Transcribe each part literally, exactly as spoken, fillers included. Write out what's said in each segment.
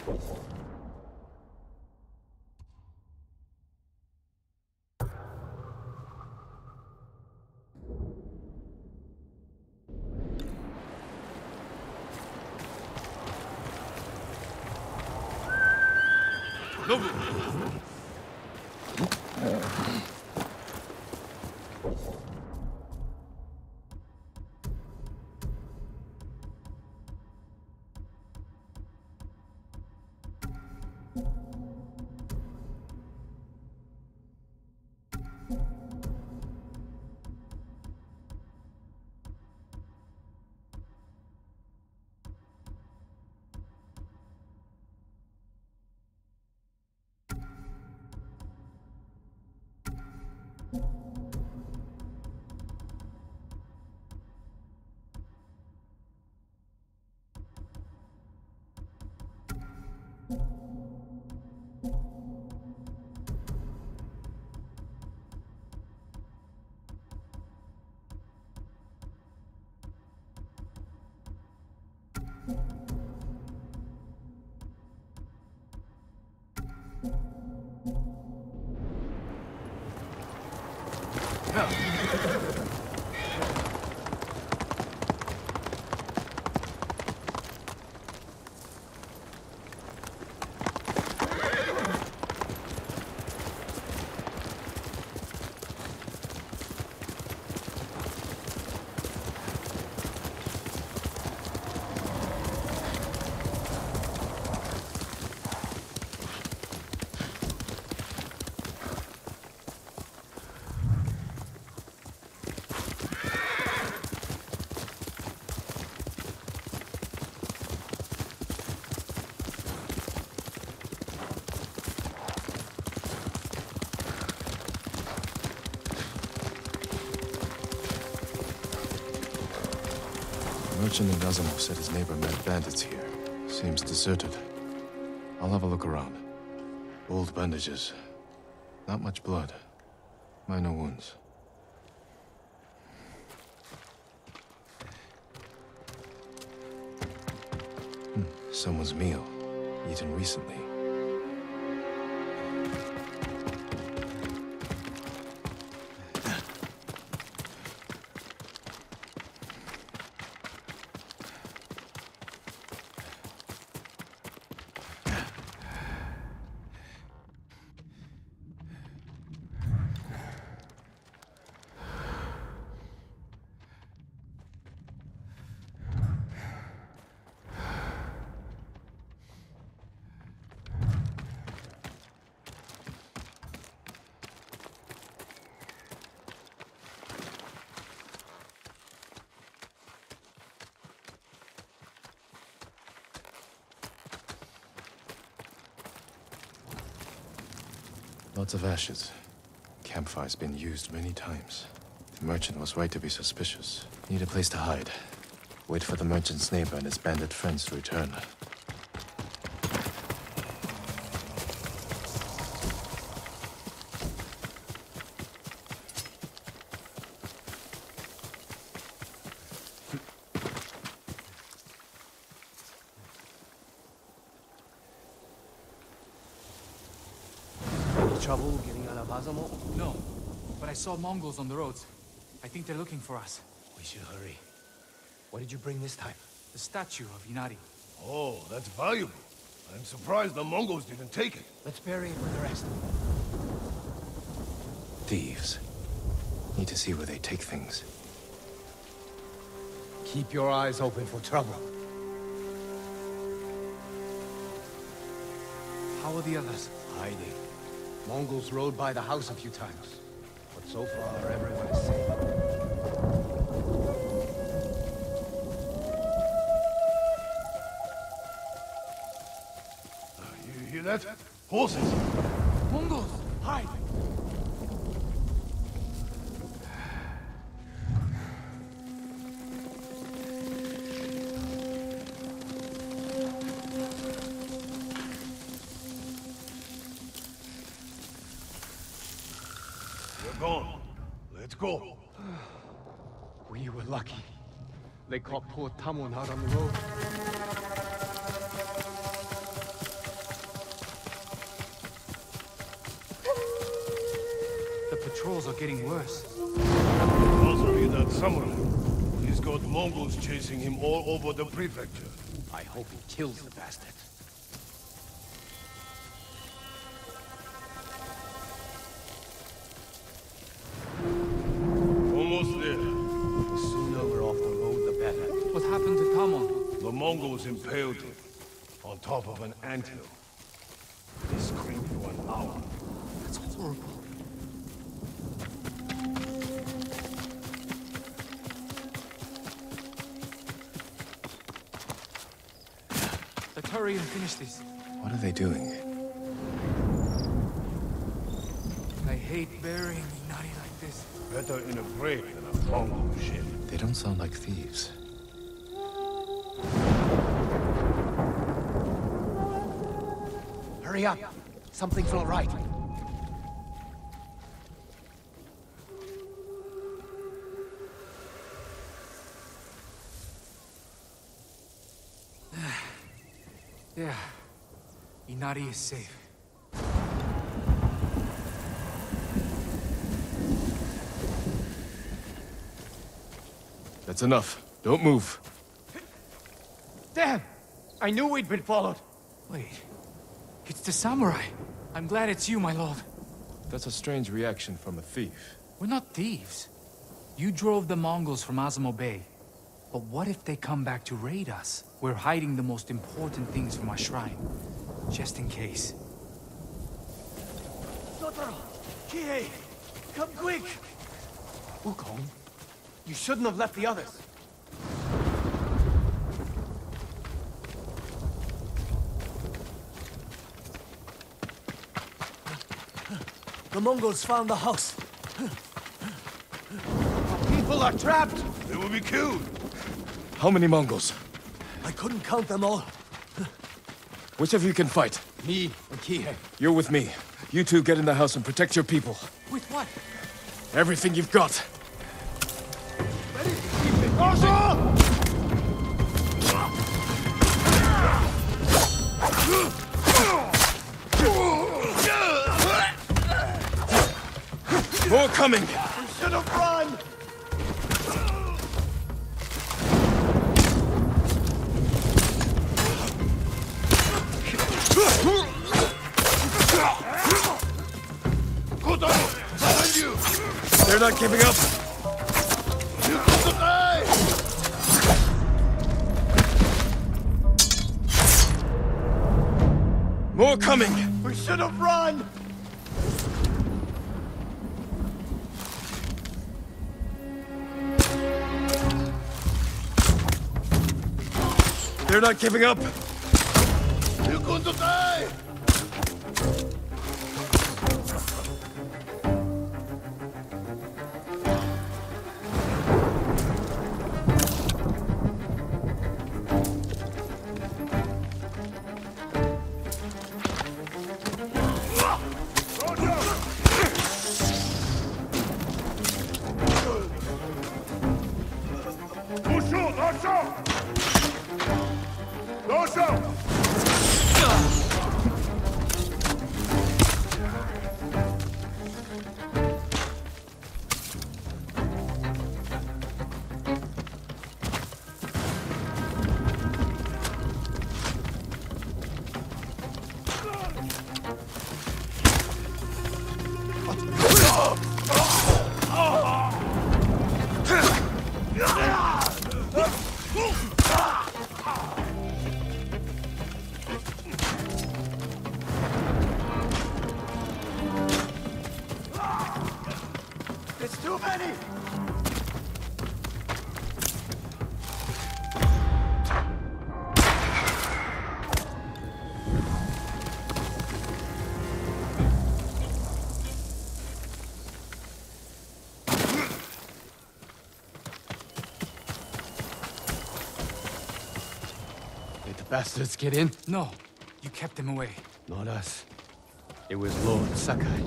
Merchant in Azamov said his neighbor met bandits here. Seems deserted. I'll have a look around. Old bandages. Not much blood. Minor wounds. Hmm. Someone's meal. Eaten recently. Lots of ashes. Campfire's been used many times. The merchant was right to be suspicious. Need a place to hide. Wait for the merchant's neighbor and his bandit friends to return. Trouble getting out of Azamo? No, but I saw Mongols on the roads. I think they're looking for us. We should hurry. What did you bring this time? The statue of Inari. Oh, that's valuable. I'm surprised the Mongols didn't take it. Let's bury it with the rest. Thieves. Need to see where they take things. Keep your eyes open for trouble. How are the others? Hiding. Mongols rode by the house a few times, but so far everyone is safe. Uh, you hear that? Horses! Mongols! Hide! Gone. Let's go. We were lucky. They caught poor Tamon out on the road. patrols are getting worse. Also be that samurai. He's got Mongols chasing him all over the prefecture. I hope he kills the bastard. Almost there. The sooner we're off the road, the better. What happened to Tamon? The Mongols impaled him on top of an anthill. He screamed for an hour. That's horrible. Let's hurry and finish this. What are they doing? I hate burying Inari like this. Better in a grave than a Mongol ship. They don't sound like thieves. Hurry up! Something's not right. Yeah. Inari is safe. That's enough. Don't move. Damn! I knew we'd been followed. Wait. It's the samurai. I'm glad it's you, my lord. That's a strange reaction from a thief. We're not thieves. You drove the Mongols from Azamo Bay. But what if they come back to raid us? We're hiding the most important things from our shrine. Just in case. Totoro! Kihei! Come quick! Wukong, you shouldn't have left the others. The Mongols found the house. Our people are trapped! They will be killed. How many Mongols? I couldn't count them all. Which of you can fight? Me and Kihei. You're with me. You two get in the house and protect your people. With what? Everything you've got. More coming! We should have run! Behind you! They're not giving up! You got to die! More coming! We should have run! They're not giving up! You're going to die! It's too many! Did the bastards get in? No. You kept them away. Not us. It was Lord Sakai.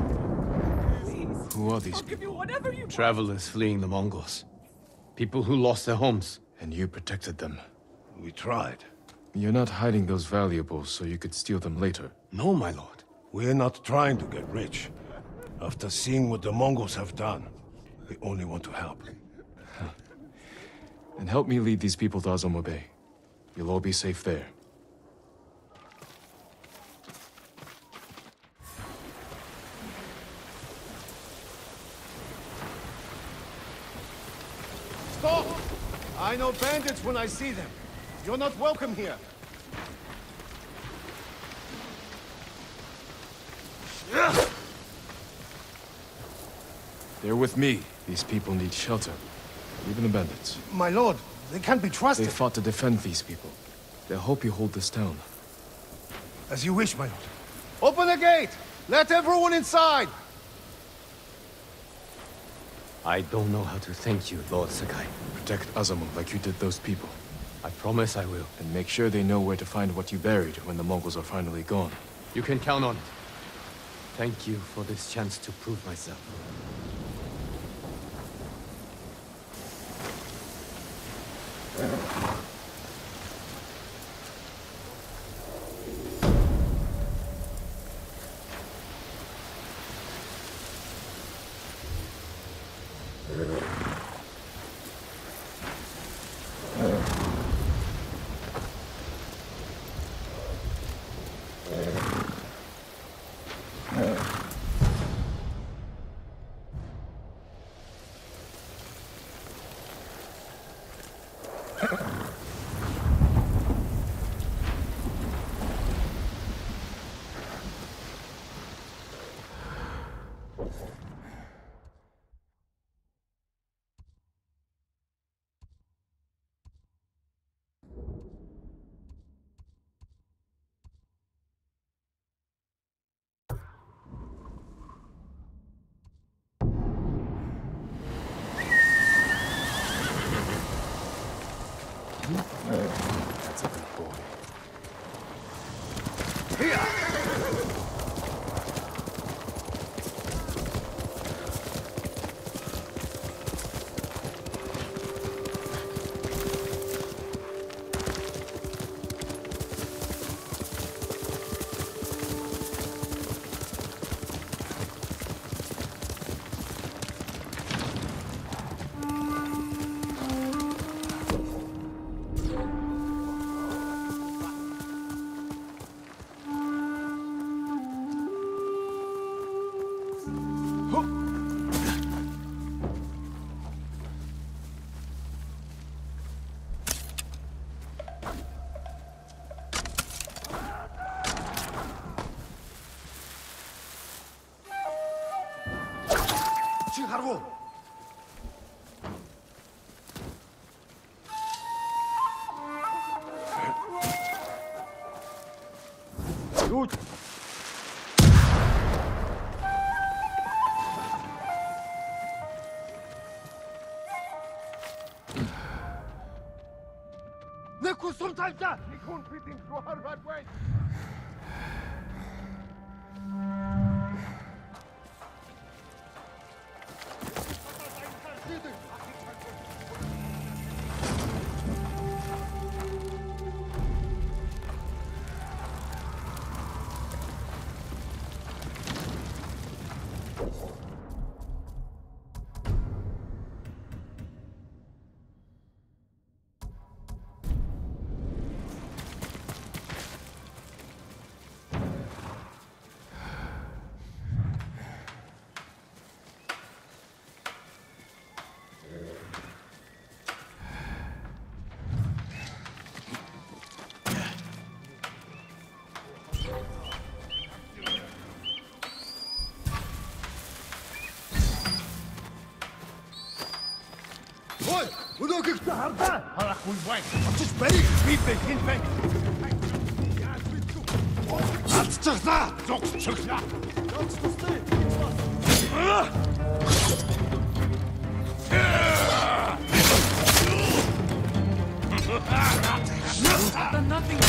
Who are these people? Travelers fleeing the Mongols. People who lost their homes. And you protected them. We tried. You're not hiding those valuables so you could steal them later. No, my lord. We're not trying to get rich. After seeing what the Mongols have done, we only want to help. And help me lead these people to Azamo Bay. You'll all be safe there. Stop! I know bandits when I see them. You're not welcome here. They're with me. These people need shelter. Even the bandits. My lord, they can't be trusted. They fought to defend these people. They'll help you hold this town. As you wish, my lord. Open the gate! Let everyone inside! I don't know how to thank you, Lord Sakai. Protect Azamo like you did those people. I promise I will. And make sure they know where to find what you buried when the Mongols are finally gone. You can count on it. Thank you for this chance to prove myself. That's a good boy. Just ready to beat the hint back. That's just that. Nothing.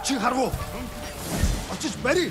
Чи харав уу? Очиж барь.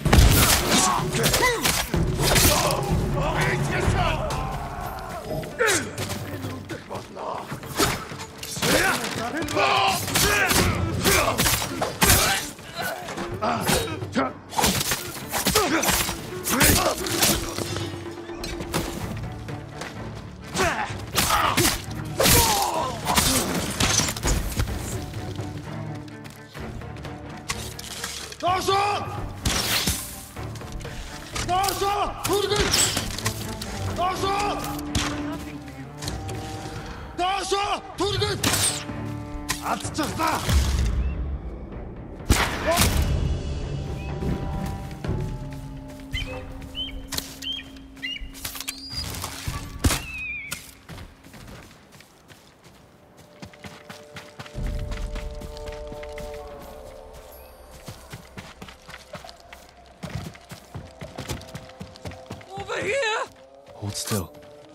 Hold still.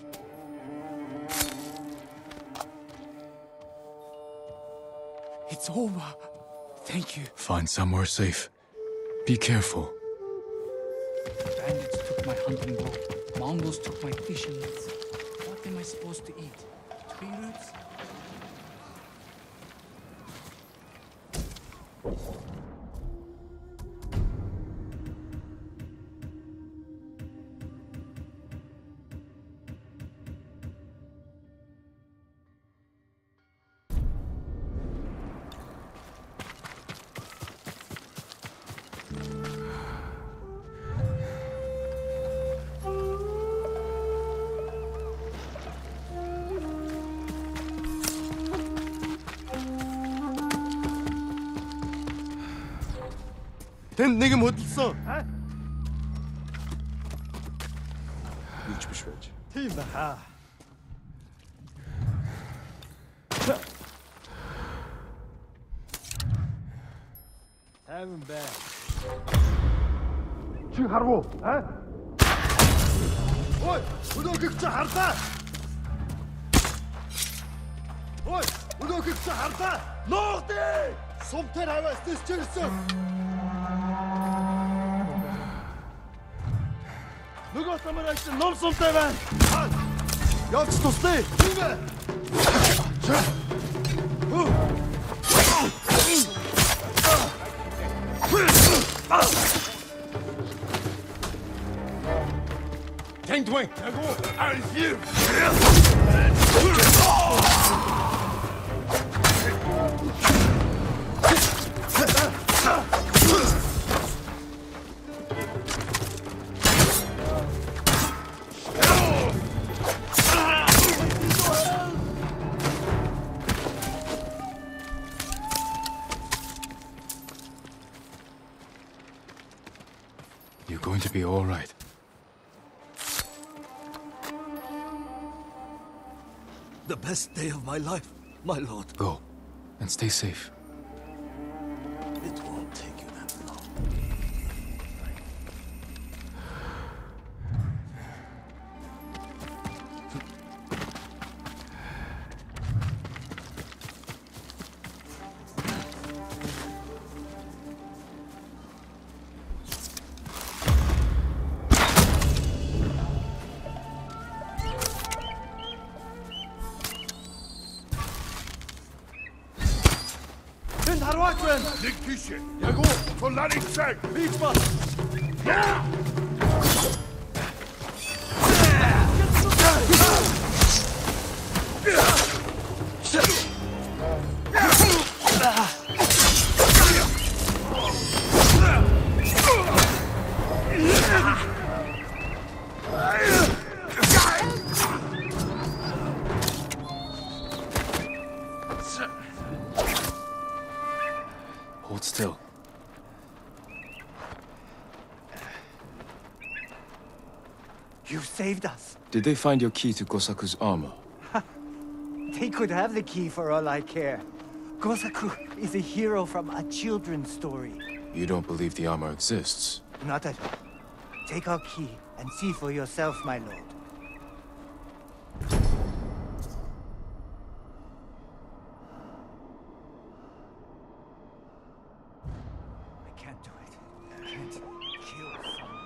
It's over. Thank you. Find somewhere safe. Be careful. Bandits took my hunting bow. Mongols took my fishing nets. What am I supposed to eat? Tree roots? Тэнд нэг юм хөдөлсөн. Юу ч биш байж. Тийм баха. Тайван бай. Чи харав уу? Аа? Ой, өнөөхийг чи харлаа. Ой, өнөөхийг чи харлаа. Ноохтой! Сумтар аваас дэс чирсэн. Нөгөө самарай чинь ном сумтай байна. Явж тусдээ. Тийм ээ. Тэнд вэ? Агуу, арьяа. You're going to be all right. The best day of my life, my lord. Go, and stay safe. It won't take you that long. Нэг тийш. Яг уу, тулаарыг цаг. Бич бас. Яа! Hold still. You saved us. Did they find your key to Gosaku's armor? They could have the key for all I care. Gosaku is a hero from a children's story. You don't believe the armor exists? Not at all. Take our key and see for yourself, my lord. can't do it. Can't kill someone.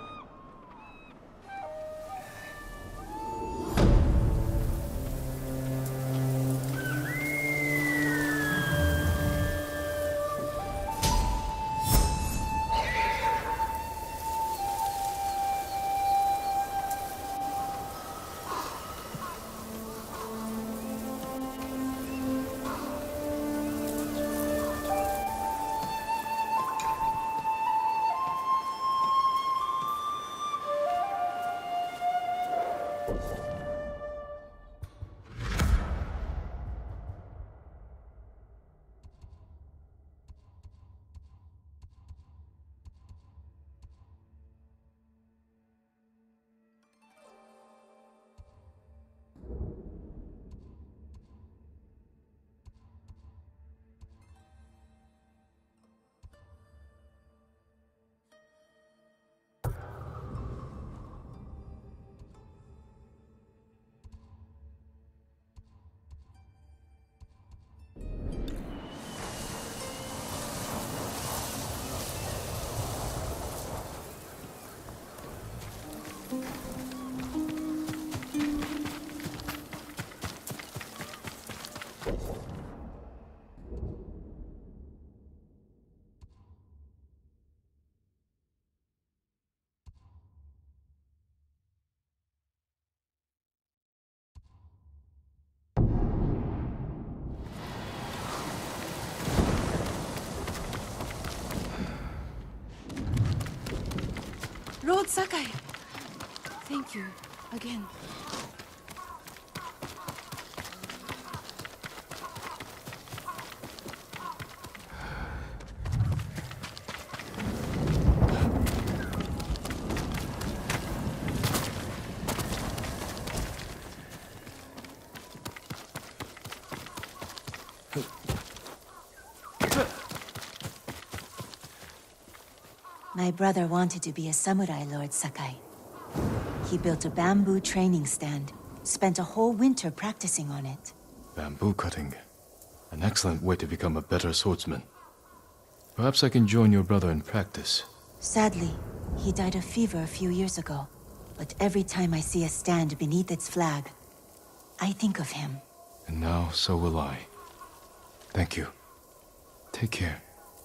Lord Sakai! Thank you, again. My brother wanted to be a samurai, Lord Sakai. He built a bamboo training stand, spent a whole winter practicing on it. Bamboo cutting. An excellent way to become a better swordsman. Perhaps I can join your brother in practice. Sadly, he died of fever a few years ago. But every time I see a stand beneath its flag, I think of him. And now, so will I. Thank you. Take care.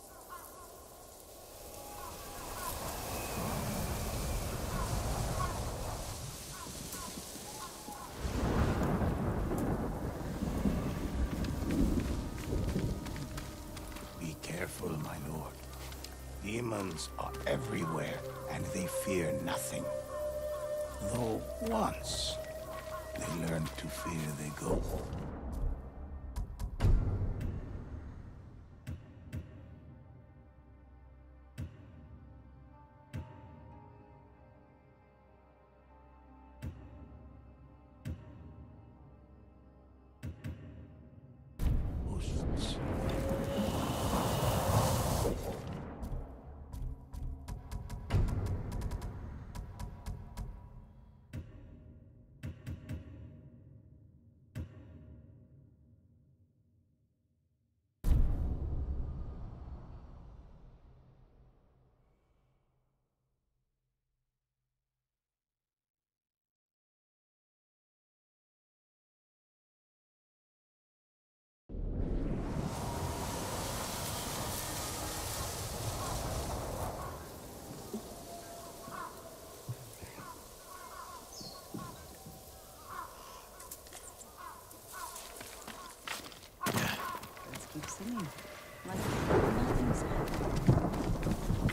Be careful, my lord. Demons are everywhere, and they fear nothing. Though once they learn to fear they go. Ghosts. Let's keep singing. Like nothing's happened.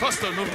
Faster, no.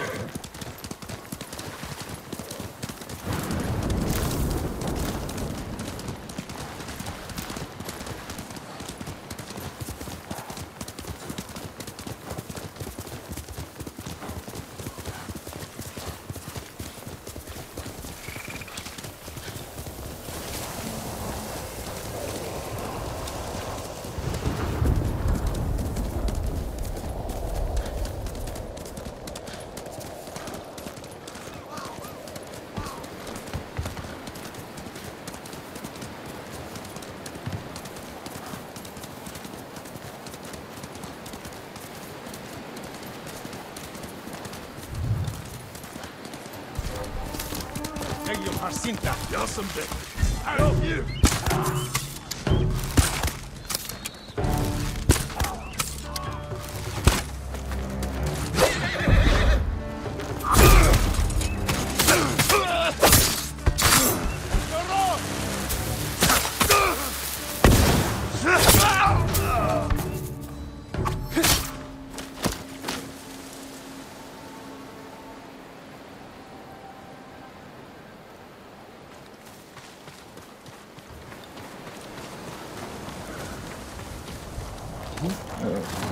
Harsinta, Yasambe. Out you! Uh.